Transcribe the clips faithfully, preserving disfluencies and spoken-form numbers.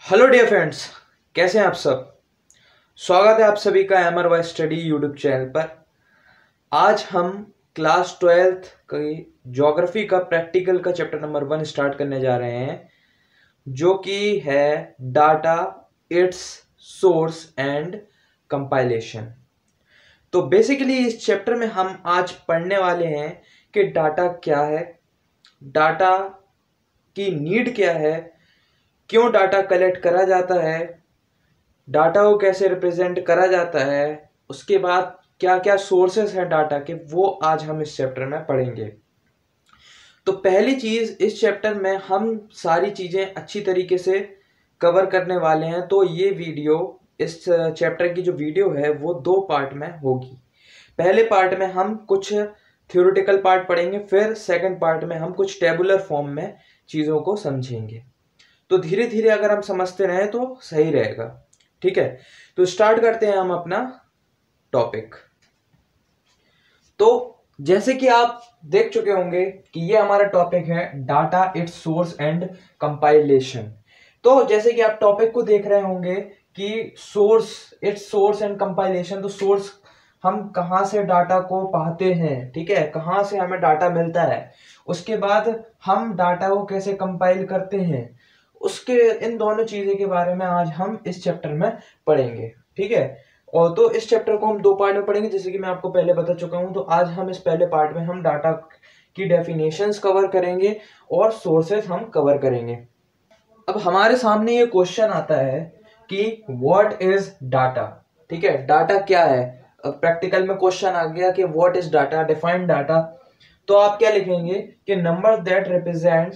Hello dear friends, कैसे हैं आप सब। स्वागत है आप सभी का M R Y study YouTube channel पर। आज हम क्लास ट्वेल्थ की ज्योग्राफी का प्रैक्टिकल का चैप्टर नंबर वन स्टार्ट करने जा रहे हैं, जो कि है data, its source and compilation. तो बेसिकली इस चैप्टर में हम आज पढ़ने वाले हैं कि डाटा क्या है, डाटा की नीड क्या है, क्यों डाटा कलेक्ट करा जाता है, डाटा को कैसे रिप्रेजेंट करा जाता है, उसके बाद क्या क्या सोर्सेस हैं डाटा के, वो आज हम इस चैप्टर में पढ़ेंगे। तो पहली चीज, इस चैप्टर में हम सारी चीजें अच्छी तरीके से कवर करने वाले हैं। तो ये वीडियो, इस चैप्टर की जो वीडियो है वो दो पार्ट में होगी। पहले पार्ट में हम कुछ थ्योरेटिकल पार्ट पढ़ेंगे, फिर सेकंड पार्ट में हम कुछ टेबुलर फॉर्म में चीजों को समझेंगे। तो धीरे धीरे अगर हम समझते रहें तो सही रहेगा। ठीक है, तो स्टार्ट करते हैं हम अपना टॉपिक। तो जैसे कि आप देख चुके होंगे कि ये हमारा टॉपिक है data, its source and compilation. तो जैसे कि आप टॉपिक को देख रहे होंगे कि source, its source and compilation. तो सोर्स, हम कहां से डाटा को पाते हैं, ठीक है, कहां से हमें डाटा मिलता है। उसके बाद हम डाटा को कैसे कंपाइल करते हैं, उसके इन दोनों चीजें के बारे में आज हम इस चैप्टर में पढ़ेंगे। ठीक है, और तो इस चैप्टर को हम दो पार्ट में पढ़ेंगे, जैसे कि मैं आपको पहले बता चुका हूं। तो आज हम इस पहले पार्ट में हम डाटा की डेफिनेशंस कवर करेंगे और सोर्सेस हम कवर करेंगे। अब हमारे सामने ये क्वेश्चन आता है कि व्हाट इज डाटा। ठीक है, डाटा क्या है। अब प्रैक्टिकल में क्वेश्चन आ गया कि what is data, define data. तो आप क्या लिखेंगे कि number that represent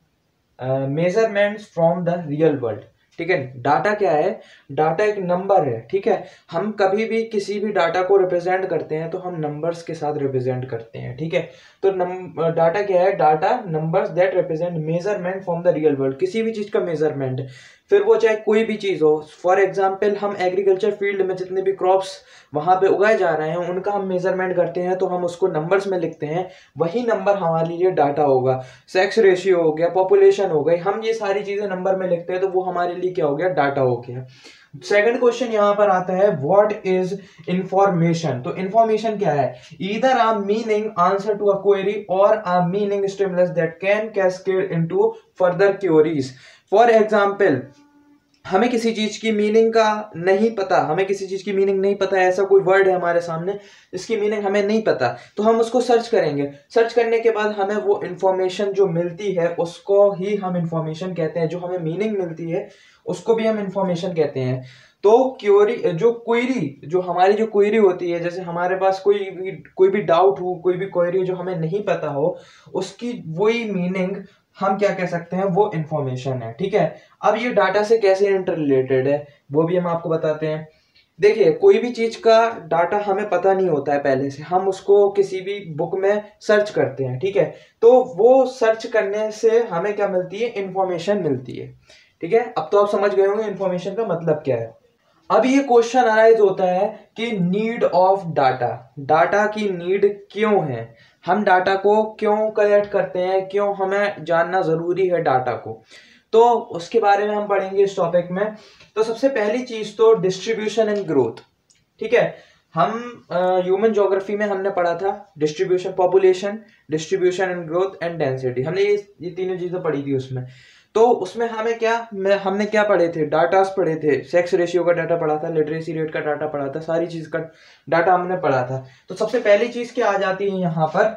measurements from the real world. ठीक है, डाटा क्या है, डाटा एक नंबर है। ठीक है, हम कभी भी किसी भी डाटा को रिप्रेजेंट करते हैं तो हम नंबर्स के साथ रिप्रेजेंट करते हैं। ठीक है, तो डाटा क्या है, data numbers that represent measurement from the real world, किसी भी चीज का मेजरमेंट, फिर वो चाहे कोई भी चीज हो। फॉर एग्जाम्पल, हम एग्रीकल्चर फील्ड में जितने भी क्रॉप्स वहां पे उगाए जा रहे हैं उनका हम मेजरमेंट करते हैं, तो हम उसको नंबर्स में लिखते हैं। वही नंबर हमारे लिए डाटा होगा। सेक्स रेशियो हो गया, पॉपुलेशन हो गई, हम ये सारी चीजें नंबर में लिखते हैं, तो वो हमारे लिए क्या हो गया, डाटा हो गया। सेकंड क्वेश्चन यहां पर आता है, व्हाट इज इंफॉर्मेशन। तो इंफॉर्मेशन क्या है, either a meaning answer to a query और a meaning stimulus that can cascade into further queries. For example, हमें किसी चीज की मीनिंग का नहीं पता, हमें किसी चीज की मीनिंग नहीं पता है, ऐसा कोई वर्ड है हमारे सामने जिसकी मीनिंग हमें नहीं पता, तो हम उसको सर्च करेंगे। सर्च करने के बाद हमें वो इंफॉर्मेशन जो मिलती है उसको ही हम इंफॉर्मेशन कहते हैं। जो हमें मीनिंग मिलती है उसको भी हम इंफॉर्मेशन कहते हैं। तो क्वेरी, जो क्वेरी, जो हमारी जो क्वेरी होती है, जैसे हमारे पास कोई भी कोई भी डाउट हो, कोई भी क्वेरी जो हमें नहीं पता हो, उसकी वही मीनिंग हम क्या कह सकते हैं, वो इंफॉर्मेशन है। ठीक है, अब ये डाटा से कैसे इंटर रिलेटेड है वो भी हम आपको बताते हैं। देखिए, कोई भी चीज का डाटा हमें पता नहीं होता है पहले से, हम उसको किसी भी बुक में सर्च करते हैं। ठीक है, तो वो सर्च करने से हमें क्या मिलती है, इंफॉर्मेशन मिलती है। ठीक है, अब तो आप समझ गए होंगे इंफॉर्मेशन का मतलब क्या है। अब ये क्वेश्चन अराइज होता है कि नीड ऑफ डाटा, डाटा की नीड क्यों है, हम डाटा को क्यों कलेक्ट करते हैं, क्यों हमें जानना जरूरी है डाटा को। तो उसके बारे में हम पढ़ेंगे इस टॉपिक में। तो सबसे पहली चीज तो डिस्ट्रीब्यूशन एंड ग्रोथ। ठीक है, हम ह्यूमन ज्योग्राफी में हमने पढ़ा था distribution, population, distribution and growth and density, हमने ये ये तीनों चीजें पढ़ी थी उसमें। तो उसमें हमें क्या, हमने क्या पढ़े थे, डाटास पढ़े थे, सेक्स रेशियो का डाटा पढ़ा था, लिटरेसी रेट का डाटा पढ़ा था, सारी चीज का डाटा हमने पढ़ा था। तो सबसे पहली चीज क्या आ जाती है यहां पर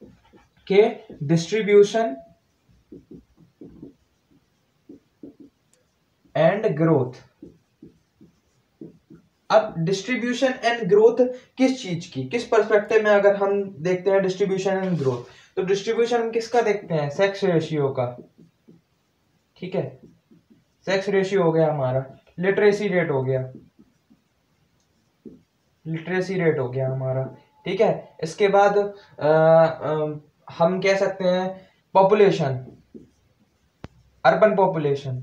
कि डिस्ट्रीब्यूशन एंड ग्रोथ। अब डिस्ट्रीब्यूशन एंड ग्रोथ किस चीज की, किस पर्सपेक्टिव में अगर हम देखते हैं डिस्ट्रीब्यूशन एंड ग्रोथ, तो डिस्ट्रीब्यूशन किसका देखते हैं, सेक्स रेशियो का। ठीक है, सेक्स रेशियो हो गया हमारा, लिटरेसी रेट हो गया, लिटरेसी रेट हो गया हमारा। ठीक है, इसके बाद आ, आ, हम कह सकते हैं पॉपुलेशन, अर्बन पॉपुलेशन।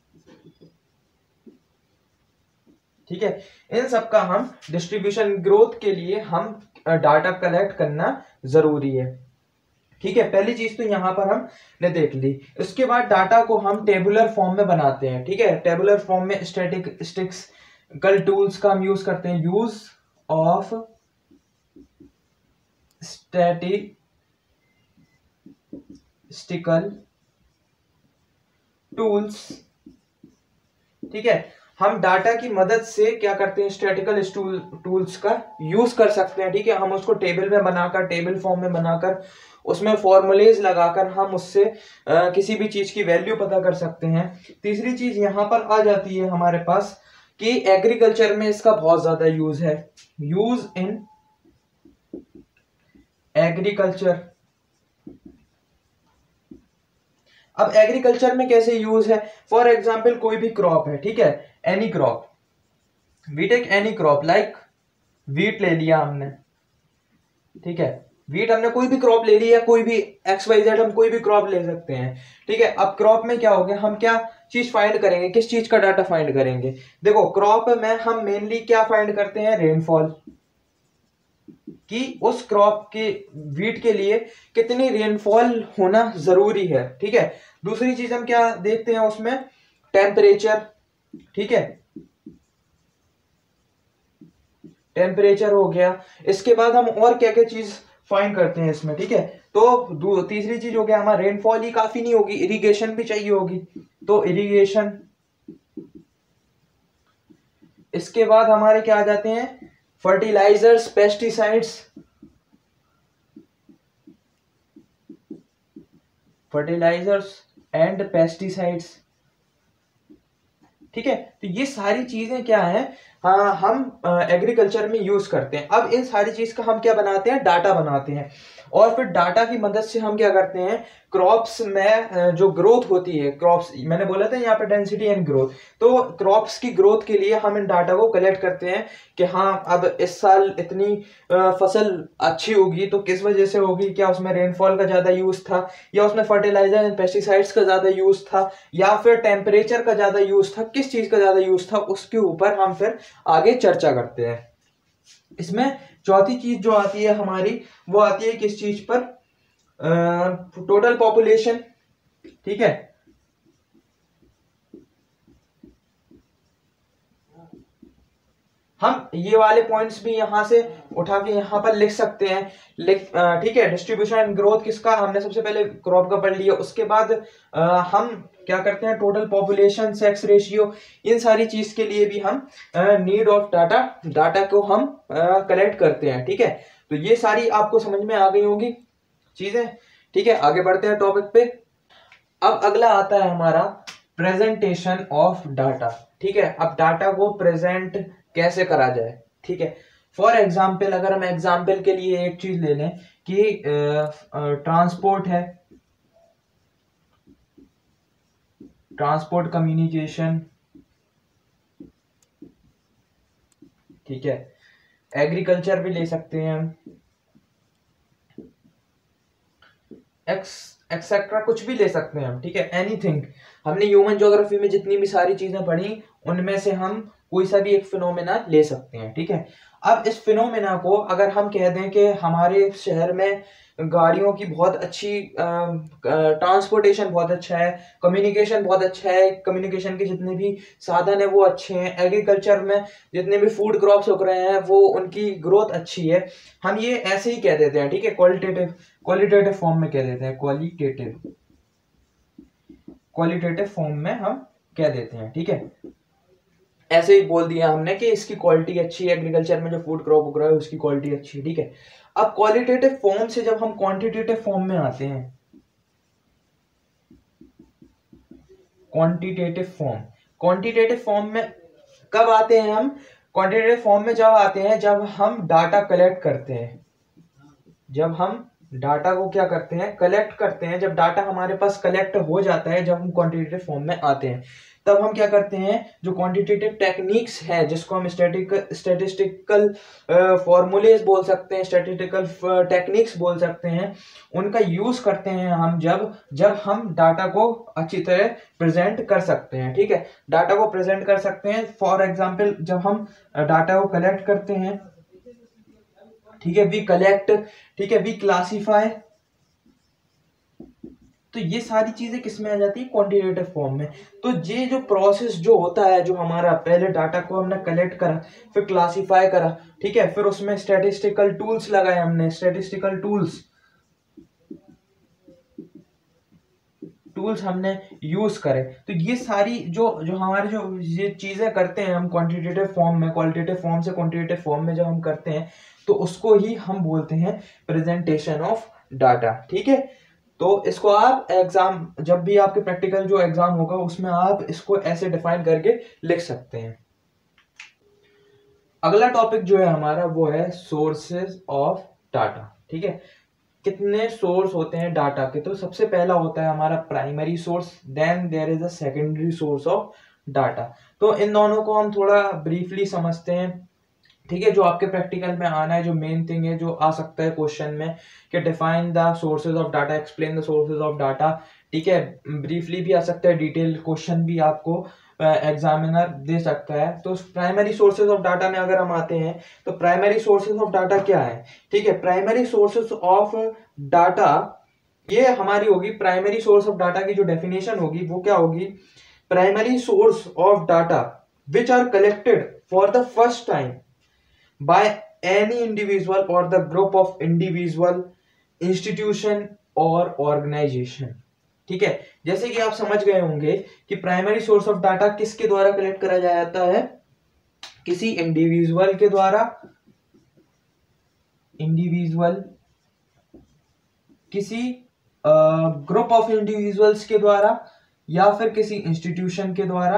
ठीक है, इन सब का हम डिस्ट्रीब्यूशन ग्रोथ के लिए हम डाटा कलेक्ट करना जरूरी है। ठीक है, पहली चीज तो यहाँ पर हमने देख ली। इसके बाद डाटा को हम टेबुलर फॉर्म में बनाते हैं। ठीक है, टेबुलर फॉर्म में स्टैटिस्टिकल टूल्स का हम यूज करते हैं। Use of statistical tools. ठीक है, हम डाटा की मदद से क्या करते हैं, स्टैटिकल टूल्स का यूज कर सकते हैं। ठीक है, हम उसको टेबल में बनाकर, टेबल फॉर्म में बनाकर, उसमें फॉर्मूलेज लगाकर हम उससे आ, किसी भी चीज की वैल्यू पता कर सकते हैं। तीसरी चीज यहां पर आ जाती है हमारे पास कि एग्रीकल्चर में इसका बहुत ज्यादा यूज है। Use in agriculture. अब एग्रीकल्चर में कैसे यूज है, फॉर एग्जाम्पल कोई भी क्रॉप है। ठीक है, any crop, we take any crop like wheat ले लिया हमने। ठीक है, वीट हमने कोई भी क्रॉप ले लिया, कोई भी एक्स वाई जेड हम कोई भी क्रॉप ले सकते हैं। ठीक है, अब क्रॉप में क्या हो गया, हम क्या चीज फाइंड करेंगे, किस चीज का डाटा फाइंड करेंगे। देखो क्रॉप में हम मेनली क्या फाइंड करते हैं, रेनफॉल, कि उस क्रॉप के वीट के लिए कितनी रेनफॉल होना जरूरी है। ठीक है, दूसरी चीज हम क्या देखते हैं उसमें, टेम्परेचर। ठीक है, टेम्परेचर हो गया। इसके बाद हम और क्या क्या चीज फाइंड करते हैं इसमें। ठीक है, तो तीसरी चीज हो गया हमारा रेनफॉल ही काफी नहीं होगी, इरिगेशन भी चाहिए होगी, तो इरिगेशन। इसके बाद हमारे क्या आ जाते हैं, fertilisers, pesticides. Fertilisers and pesticides. ठीक है, तो ये सारी चीजें क्या है, हाँ, हम एग्रीकल्चर में यूज करते हैं। अब इन सारी चीज का हम क्या बनाते हैं, डाटा बनाते हैं, और फिर डाटा की मदद से हम क्या करते हैं, क्रॉप्स में जो ग्रोथ होती है, क्रॉप्स मैंने बोला था यहाँ पे डेंसिटी एंड ग्रोथ, तो क्रॉप्स की ग्रोथ के लिए हम इन डाटा को कलेक्ट करते हैं कि हाँ अब इस साल इतनी फसल अच्छी होगी तो किस वजह से होगी, क्या उसमें रेनफॉल का ज्यादा यूज था, या उसमें फर्टिलाइजर एंड पेस्टिसाइड्स का ज्यादा यूज था, या फिर टेम्परेचर का ज्यादा यूज था, किस चीज का ज्यादा यूज था, उसके ऊपर हम फिर आगे चर्चा करते हैं। इसमें चौथी चीज जो आती है हमारी, वो आती है किस चीज पर, टोटल पॉपुलेशन। ठीक है, हम ये वाले पॉइंट्स भी यहां से उठा के यहां पर लिख सकते हैं। लिख ठीक है, डिस्ट्रीब्यूशन एंड ग्रोथ किसका, हमने सबसे पहले क्रॉप का पढ़ लिया। उसके बाद आ, हम क्या करते हैं, टोटल पॉपुलेशन, सेक्स रेशियो, इन सारी चीज के लिए भी हम नीड ऑफ डाटा, डाटा को हम कलेक्ट करते हैं। ठीक है, तो ये सारी आपको समझ में आ गई होगी चीजें। ठीक है, आगे बढ़ते हैं टॉपिक पे। अब अगला आता है हमारा प्रेजेंटेशन ऑफ डाटा। ठीक है, अब डाटा को प्रेजेंट कैसे करा जाए। ठीक है, फॉर एग्जाम्पल अगर हम एग्जाम्पल के लिए एक चीज ले लें कि ट्रांसपोर्ट है, ट्रांसपोर्ट कम्युनिकेशन। ठीक है, एग्रीकल्चर भी ले सकते हैं हम, एक्स एक्सेट्रा कुछ भी ले सकते हैं हम। ठीक है, एनीथिंग। हमने ह्यूमन ज्योग्राफी में जितनी भी सारी चीजें पढ़ी उनमें से हम कोई सा भी एक फिनोमेना ले सकते हैं। ठीक है, अब इस फिनोमेना को अगर हम कह दें कि हमारे शहर में गाड़ियों की बहुत अच्छी ट्रांसपोर्टेशन बहुत अच्छा है, कम्युनिकेशन बहुत अच्छा है, कम्युनिकेशन के जितने भी साधन है वो अच्छे हैं, एग्रीकल्चर में जितने भी फूड क्रॉप्स उग रहे हैं वो उनकी ग्रोथ अच्छी है, हम ये ऐसे ही कह देते हैं। ठीक है, क्वालिटेटिव क्वालिटेटिव फॉर्म में कह देते हैं, क्वालिटेटिव क्वालिटेटिव फॉर्म में हम कह देते हैं। ठीक है, ऐसे ही बोल दिया हमने कि इसकी क्वालिटी अच्छी है, एग्रीकल्चर में जो फूड क्रॉप उग रहा है उसकी क्वालिटी अच्छी है। ठीक है, अब क्वालिटेटिव फॉर्म से जब हम क्वांटिटेटिव फॉर्म में आते हैं, क्वांटिटेटिव फॉर्म क्वांटिटेटिव फॉर्म में कब आते हैं हम, क्वांटिटेटिव फॉर्म में जब आते हैं जब हम डाटा कलेक्ट करते हैं, जब हम डाटा को क्या करते हैं, कलेक्ट करते हैं। जब डाटा हमारे पास कलेक्ट हो जाता है, जब हम क्वांटिटेटिव फॉर्म में आते हैं, तब हम क्या करते हैं, जो क्वांटिटेटिव टेक्निक्स है जिसको हम स्टैटिक स्टैटिस्टिकल फॉर्मूलेज बोल सकते हैं, स्टैटिस्टिकल टेक्निक्स बोल सकते हैं, उनका यूज करते हैं हम जब जब हम डाटा को अच्छी तरह प्रेजेंट कर सकते हैं। ठीक है, डाटा को प्रेजेंट कर सकते हैं। फॉर एग्जाम्पल जब हम डाटा को कलेक्ट करते हैं, ठीक है, वी कलेक्ट, ठीक है, वी क्लासीफाई तो ये सारी चीजें किस में आ जाती है, क्वांटिटेटिव फॉर्म में। तो ये जो प्रोसेस जो होता है, जो हमारा पहले डाटा को हमने कलेक्ट करा, फिर क्लासिफाई करा, ठीक है, फिर उसमें स्टैटिस्टिकल टूल्स लगाए हमने, स्टैटिस्टिकल टूल्स टूल्स हमने यूज करे, तो ये सारी जो जो हमारे जो ये चीजें करते हैं हम क्वांटिटेटिव फॉर्म में, क्वालिटेटिव फॉर्म से क्वांटिटेटिव फॉर्म में जब हम करते हैं तो उसको ही हम बोलते हैं प्रेजेंटेशन ऑफ डाटा, ठीक है। तो इसको आप एग्जाम, जब भी आपके प्रैक्टिकल जो एग्जाम होगा उसमें आप इसको ऐसे डिफाइन करके लिख सकते हैं। अगला टॉपिक जो है हमारा वो है सोर्सेज ऑफ डाटा, ठीक है। कितने सोर्स होते हैं डाटा के, तो सबसे पहला होता है हमारा primary source, then there is a secondary source of data. तो इन दोनों को हम थोड़ा ब्रीफली समझते हैं, ठीक है। जो आपके प्रैक्टिकल में आना है, जो मेन थिंग है जो आ सकता है क्वेश्चन में कि define the sources of data, explain the sources of data, ठीक है। ब्रीफली भी आ सकता है, डिटेल क्वेश्चन भी आपको एग्जामिनर uh, दे सकता है। तो प्राइमरी सोर्सेज ऑफ डाटा में अगर हम आते हैं तो प्राइमरी सोर्सेज ऑफ डाटा क्या है, ठीक है। प्राइमरी सोर्सेज ऑफ डाटा ये हमारी होगी, प्राइमरी सोर्स ऑफ डाटा की जो डेफिनेशन होगी वो क्या होगी, primary source of data which are collected for the first time by any individual और the group of individual, institution और ऑर्गेनाइजेशन, ठीक है। जैसे कि आप समझ गए होंगे कि प्राइमरी सोर्स ऑफ डाटा किसके द्वारा कलेक्ट करा जाता है, किसी इंडिविजुअल के द्वारा, इंडिविजुअल किसी ग्रुप ऑफ इंडिविजुअल्स के द्वारा, या फिर किसी इंस्टीट्यूशन के द्वारा,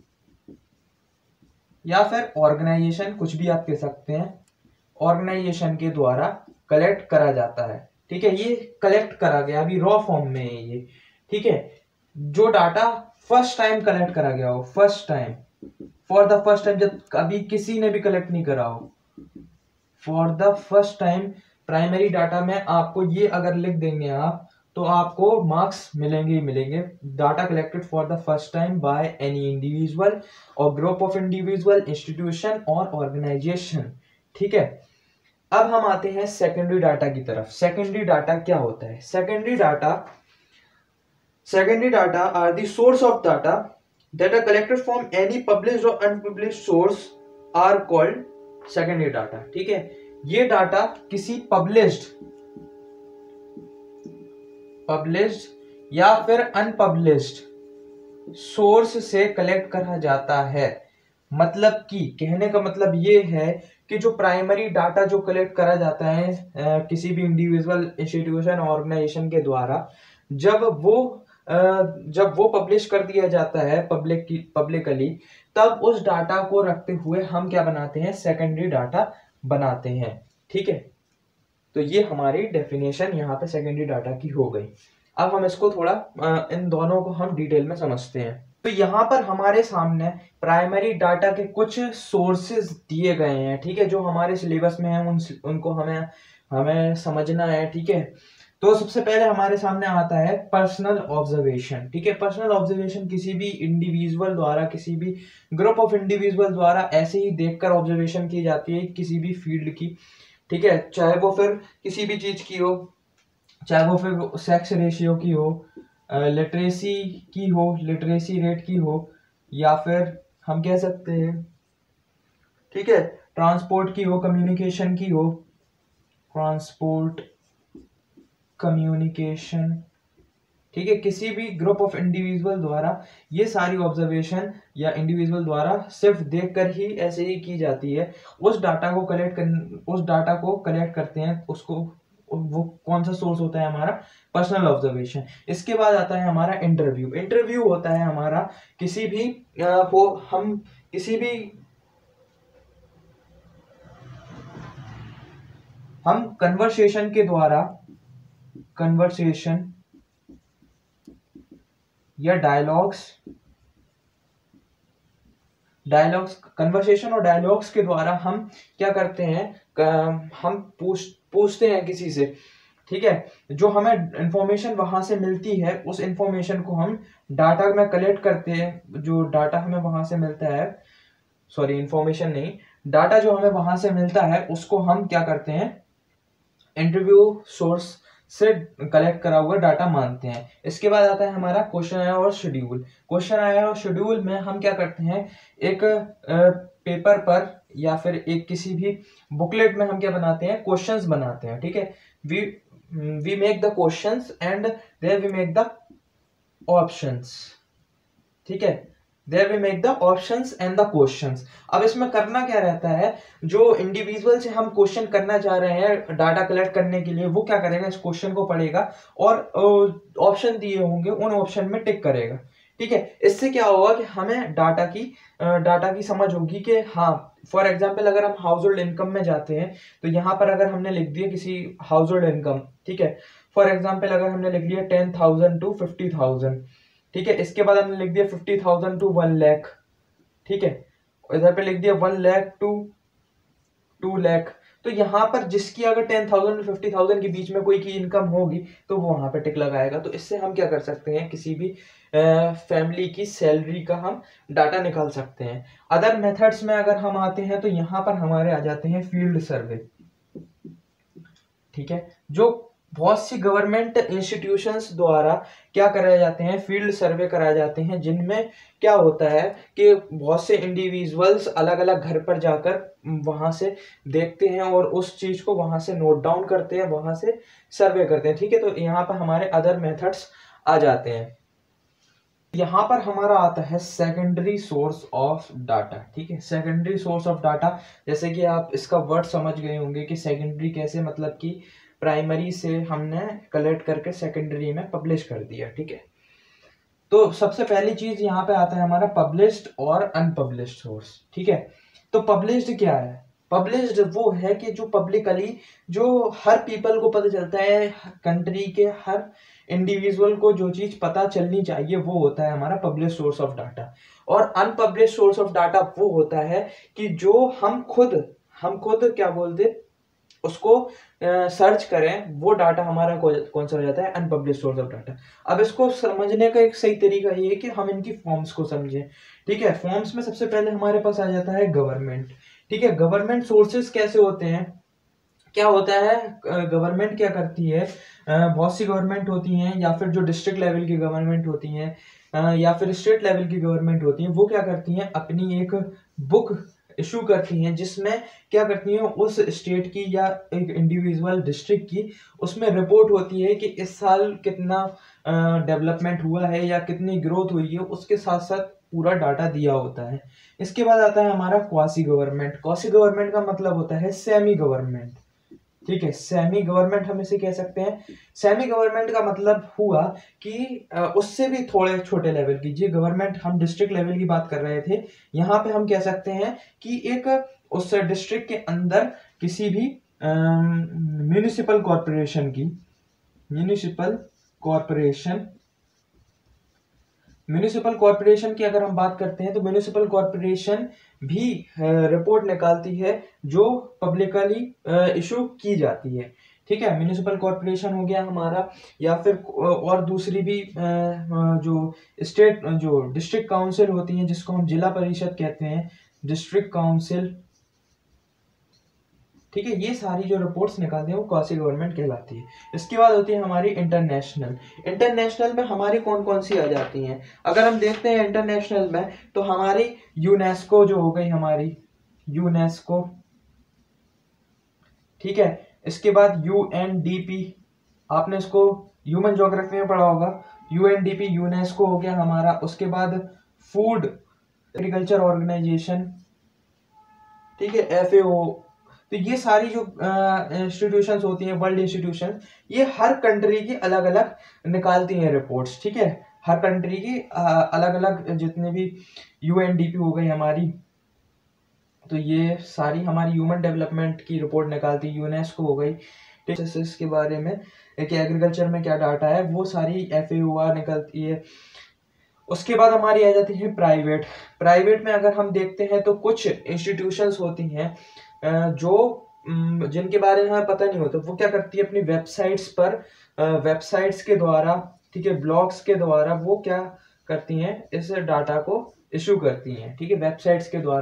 या फिर ऑर्गेनाइजेशन, कुछ भी आप कह सकते हैं, ऑर्गेनाइजेशन के द्वारा कलेक्ट करा जाता है, ठीक है। ये कलेक्ट करा गया, अभी रॉ फॉर्म में है ये, ठीक है। जो डाटा फर्स्ट टाइम कलेक्ट करा गया हो, first time, for the first time, जब कभी किसी ने भी कलेक्ट नहीं करा हो, for the first time primary data में आपको ये अगर लिख देंगे आप तो आपको मार्क्स मिलेंगे ही मिलेंगे। Data collected for the first time by any individual और ग्रुप ऑफ इंडिविजुअल, इंस्टीट्यूशन और ऑर्गेनाइजेशन, ठीक है। अब हम आते हैं सेकेंडरी डाटा की तरफ। सेकेंडरी डाटा क्या होता है, secondary data Secondary data are the source of data that are collected from any published or unpublished source are called secondary data, ठीक है। ये डाटा किसी published published या फिर unpublished source से कलेक्ट करा जाता है। मतलब कि कहने का मतलब ये है कि जो प्राइमरी डाटा जो कलेक्ट करा जाता है आ, किसी भी इंडिविजुअल, इंस्टीट्यूशन, ऑर्गेनाइजेशन के द्वारा, जब वो जब वो पब्लिश कर दिया जाता है पब्लिक की पब्लिकली, तब उस डाटा को रखते हुए हम क्या बनाते हैं, सेकेंडरी डाटा बनाते हैं, ठीक है। तो ये हमारी डेफिनेशन यहाँ पे सेकेंडरी डाटा की हो गई। अब हम इसको थोड़ा इन दोनों को हम डिटेल में समझते हैं। तो यहाँ पर हमारे सामने प्राइमरी डाटा के कुछ सोर्सेज दिए गए हैं, ठीक है, जो हमारे सिलेबस में है, उन उनको हमें हमें समझना है, ठीक है। तो सबसे पहले हमारे सामने आता है पर्सनल ऑब्जर्वेशन, ठीक है। पर्सनल ऑब्जर्वेशन किसी भी इंडिविजुअल द्वारा, किसी भी ग्रुप ऑफ इंडिविजुअल द्वारा ऐसे ही देखकर ऑब्जर्वेशन की जाती है किसी भी फील्ड की, ठीक है। चाहे वो फिर किसी भी चीज की हो, चाहे वो फिर सेक्स रेशियो की हो, लिटरेसी की हो, लिटरेसी रेट की हो, या फिर हम कह सकते हैं, ठीक है, ट्रांसपोर्ट की हो, कम्युनिकेशन की हो, ट्रांसपोर्ट, कम्युनिकेशन, ठीक है। किसी भी ग्रुप ऑफ इंडिविजुअल द्वारा ये सारी ऑब्जर्वेशन या इंडिविजुअल द्वारा सिर्फ देखकर ही ऐसे ही की जाती है। उस डाटा को कलेक्ट कर उस डाटा को कलेक्ट करते हैं, उसको वो कौन सा सोर्स होता है हमारा, पर्सनल ऑब्जर्वेशन। इसके बाद आता है हमारा इंटरव्यू। इंटरव्यू होता है हमारा किसी भी हो हम किसी भी हम कन्वर्सेशन के द्वारा कन्वर्सेशन या डायलॉग्स डायलॉग्स कन्वर्सेशन और डायलॉग्स के द्वारा हम क्या करते हैं, हम पूछ पूछते हैं किसी से, ठीक है। जो हमें इंफॉर्मेशन वहां से मिलती है उस इंफॉर्मेशन को हम डाटा में कलेक्ट करते हैं। जो डाटा हमें वहां से मिलता है, सॉरी इंफॉर्मेशन नहीं, डाटा जो हमें वहां से मिलता है उसको हम क्या करते हैं, इंटरव्यू सोर्स से कलेक्ट करा हुआ डाटा मानते हैं। इसके बाद आता है हमारा क्वेश्चन आया और शेड्यूल। क्वेश्चन आया और शेड्यूल में हम क्या करते हैं, एक पेपर पर या फिर एक किसी भी बुकलेट में हम क्या बनाते हैं, क्वेश्चंस बनाते हैं। ठीक है, we we make the questions and there we make the options. ठीक है, there we make the options and the questions. अब इसमें करना क्या रहता है, जो इंडिविजुअल से हम क्वेश्चन करना चाह रहे हैं डाटा कलेक्ट करने के लिए, वो क्या करेगा, इस क्वेश्चन को पढ़ेगा और ऑप्शन दिए होंगे उन ऑप्शन में टिक करेगा। ठीक है, इससे क्या होगा कि हमें डाटा की डाटा की समझ होगी कि हाँ, फॉर एग्जाम्पल अगर हम हाउस होल्ड इनकम में जाते हैं तो यहाँ पर अगर हमने लिख दिया किसी हाउस होल्ड इनकम, ठीक है, फॉर एग्जाम्पल अगर हमने लिख दिया ten thousand to fifty thousand, ठीक है, इसके बाद हमने लिख दिया fifty thousand to one lakh, ठीक है, इधर पे लिख दिया one lakh to two lakh, तो यहाँ पर जिसकी अगर टेन थाउजेंड और फिफ्टी थाउजेंड के बीच में कोई की इनकम होगी तो वो वहां पे टिक लगाएगा। तो इससे हम क्या कर सकते हैं, किसी भी फैमिली की सैलरी का हम डाटा निकाल सकते हैं। अदर मेथड्स में अगर हम आते हैं तो यहाँ पर हमारे आ जाते हैं फील्ड सर्वे। ठीक है, जो बहुत सी गवर्नमेंट इंस्टीट्यूशंस द्वारा क्या कराए जाते हैं, फील्ड सर्वे कराए जाते हैं, जिनमें क्या होता है कि बहुत से इंडिविजुअल्स अलग अलग घर पर जाकर वहां से देखते हैं और उस चीज को वहां से नोट डाउन करते हैं, वहां से सर्वे करते हैं। ठीक है, तो यहाँ पर हमारे अदर मेथड्स आ जाते हैं। यहाँ पर हमारा आता है सेकेंडरी सोर्स ऑफ डाटा। ठीक है, सेकेंडरी सोर्स ऑफ डाटा, जैसे कि आप इसका वर्ड समझ गए होंगे कि सेकेंडरी कैसे, मतलब कि प्राइमरी से हमने कलेक्ट करके सेकेंडरी में पब्लिश कर दिया। ठीक है, तो सबसे पहली चीज यहाँ पे आता है हमारा पब्लिश्ड और अनपब्लिश्ड सोर्स। ठीक है, तो पब्लिश्ड क्या है, पब्लिश्ड वो है कि जो पब्लिकली, जो हर पीपल को पता चलता है, कंट्री के हर इंडिविजुअल को जो चीज पता चलनी चाहिए, वो होता है हमारा पब्लिश सोर्स ऑफ डाटा। और अनपब्लिश सोर्स ऑफ डाटा वो होता है कि जो हम खुद हम खुद क्या बोलते उसको सर्च करें, वो डाटा हमारा कौन सा हो जाता है, अनपब्लिश सोर्स ऑफ डाटा। अब इसको समझने का एक सही तरीका ये है कि हम इनकी फॉर्म्स को समझें। ठीक है, फॉर्म्स में सबसे पहले हमारे पास आ जाता है गवर्नमेंट। ठीक है, गवर्नमेंट सोर्सेस कैसे होते हैं, क्या होता है, गवर्नमेंट क्या करती है, बहुत सी गवर्नमेंट होती हैं, या फिर जो डिस्ट्रिक्ट लेवल की गवर्नमेंट होती हैं या फिर स्टेट लेवल की गवर्नमेंट होती हैं, वो क्या करती हैं, अपनी एक बुक इशू करती हैं, जिसमें क्या करती हैं, उस स्टेट की या एक इंडिविजुअल डिस्ट्रिक्ट की उसमें रिपोर्ट होती है कि इस साल कितना डेवलपमेंट हुआ है या कितनी ग्रोथ हुई है, उसके साथ साथ पूरा डाटा दिया होता है। इसके बाद आता है हमारा क्वासी गवर्नमेंट। क्वासी गवर्नमेंट का मतलब होता है सेमी गवर्नमेंट। ठीक है, सेमी गवर्नमेंट हम इसे कह सकते हैं। सेमी गवर्नमेंट का मतलब हुआ कि उससे भी थोड़े छोटे लेवल की, जी गवर्नमेंट हम डिस्ट्रिक्ट लेवल की बात कर रहे थे, यहाँ पे हम कह सकते हैं कि एक उस डिस्ट्रिक्ट के अंदर किसी भी म्यूनिसिपल कॉर्पोरेशन की म्यूनिसिपल कॉर्पोरेशन म्यूनिसिपल कॉर्पोरेशन की अगर हम बात करते हैं तो म्यूनिसिपल कॉर्पोरेशन भी रिपोर्ट निकालती है जो पब्लिकली इशू की जाती है। ठीक है, म्यूनिसिपल कॉर्पोरेशन हो गया हमारा, या फिर और दूसरी भी जो स्टेट जो डिस्ट्रिक्ट काउंसिल होती है, जिसको हम जिला परिषद कहते हैं, डिस्ट्रिक्ट काउंसिल। ठीक है, ये सारी जो रिपोर्ट्स निकालते हैं वो क्वासी गवर्नमेंट कहलाती है। इसके बाद होती है हमारी इंटरनेशनल। इंटरनेशनल में हमारी कौन कौन सी आ जाती हैं, अगर हम देखते हैं इंटरनेशनल में, तो हमारी यूनेस्को जो हो गई, हमारी यूनेस्को। ठीक है, इसके बाद यूएनडीपी, आपने इसको ह्यूमन ज्योग्राफी में पढ़ा होगा, यूएनडीपी यूनेस्को हो गया हमारा। उसके बाद फूड एग्रीकल्चर ऑर्गेनाइजेशन, ठीक है, एफएओ। तो ये सारी जो इंस्टीट्यूशंस होती हैं, वर्ल्ड इंस्टीट्यूशन, ये हर कंट्री की अलग अलग निकालती हैं रिपोर्ट्स। ठीक है, हर कंट्री की अलग अलग, जितने भी यूएनडीपी हो गई हमारी, तो ये सारी हमारी ह्यूमन डेवलपमेंट की रिपोर्ट निकालती है। यूनेस्को हो गई, के बारे में कि एग्रीकल्चर में क्या डाटा है, वो सारी एफएओ निकलती है। उसके बाद हमारी आ जाती है प्राइवेट। प्राइवेट में अगर हम देखते हैं तो कुछ इंस्टीट्यूशंस होती हैं जो जिनके बारे में हमें पता नहीं होता, वो क्या करती है, अपनी वेबसाइट्स पर वेबसाइट्स के द्वारा, ठीक है, ब्लॉग्स के द्वारा वो क्या करती हैं, इस डाटा को इशू करती हैं। ठीक है, वेबसाइट्स के द्वारा।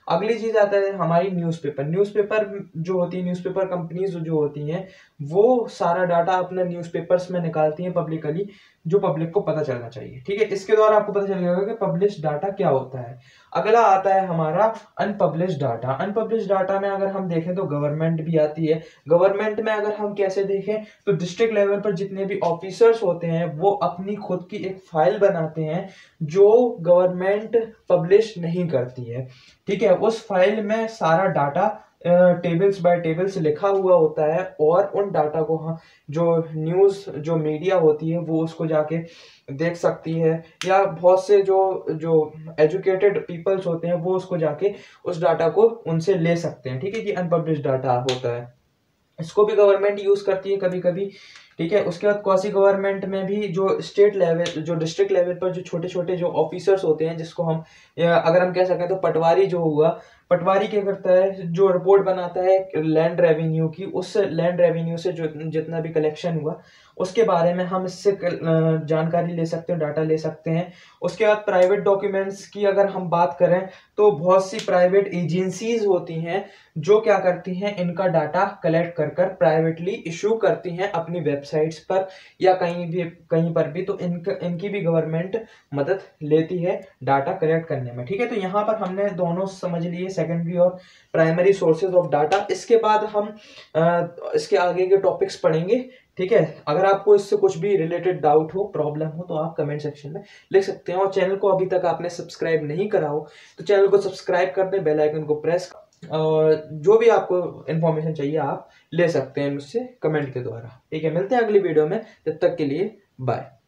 अगली चीज आता है हमारी न्यूज़पेपर। न्यूज़पेपर जो होती है, न्यूज़पेपर कंपनीज जो होती हैं वो सारा डाटा अपने न्यूज़पेपर्स में निकालती हैं पब्लिकली, जो पब्लिक को पता चलना चाहिए। ठीक है, इसके द्वारा आपको पता चलेगा कि पब्लिश डाटा क्या होता है। अगला आता है हमारा अनपब्लिश डाटा। अनपब्लिश डाटा में अगर हम देखें तो गवर्नमेंट भी आती है। गवर्नमेंट में अगर हम कैसे देखें तो डिस्ट्रिक्ट लेवल पर जितने भी ऑफिसर्स होते हैं वो अपनी खुद की एक फाइल बनाते हैं जो गवर्नमेंट पब्लिश नहीं करती है। ठीक है, उस फाइल में सारा डाटा टेबल्स बाय टेबल्स लिखा हुआ होता है और उन डाटा को हम जो न्यूज़ जो मीडिया होती है वो उसको जाके देख सकती है, या बहुत से जो जो एजुकेटेड पीपल्स होते हैं वो उसको जाके उस डाटा को उनसे ले सकते हैं। ठीक है, ये अनपब्लिश डाटा होता है, इसको भी गवर्नमेंट यूज करती है कभी कभी। ठीक है, उसके बाद क्वासी गवर्नमेंट में भी जो स्टेट लेवल जो डिस्ट्रिक्ट लेवल पर जो छोटे छोटे जो ऑफिसर्स होते हैं, जिसको हम अगर हम कह सकें तो पटवारी जो हुआ, पटवारी क्या करता है, जो रिपोर्ट बनाता है लैंड रेवेन्यू की, उस लैंड रेवेन्यू से जो जितना भी कलेक्शन हुआ उसके बारे में हम इससे जानकारी ले सकते हैं, डाटा ले सकते हैं। उसके बाद प्राइवेट डॉक्यूमेंट्स की अगर हम बात करें तो बहुत सी प्राइवेट एजेंसीज होती हैं जो क्या करती हैं, इनका डाटा कलेक्ट कर कर प्राइवेटली इशू करती हैं अपनी वेबसाइट्स पर या कहीं भी कहीं पर भी, तो इनका इनकी भी गवर्नमेंट मदद लेती है डाटा कलेक्ट करने में। ठीक है, तो यहाँ पर हमने दोनों समझ लिए, सेकेंडरी और प्राइमरी सोर्सेज ऑफ डाटा। इसके बाद हम आ, इसके आगे के टॉपिक्स पढ़ेंगे। ठीक है, अगर आपको इससे कुछ भी रिलेटेड डाउट हो, प्रॉब्लम हो, तो आप कमेंट सेक्शन में लिख सकते हैं। और चैनल को अभी तक आपने सब्सक्राइब नहीं करा हो तो चैनल को सब्सक्राइब कर दें, बेल आइकन को प्रेस, और जो भी आपको इन्फॉर्मेशन चाहिए आप ले सकते हैं मुझसे कमेंट के द्वारा। ठीक है, मिलते हैं अगली वीडियो में, तब तक के लिए बाय।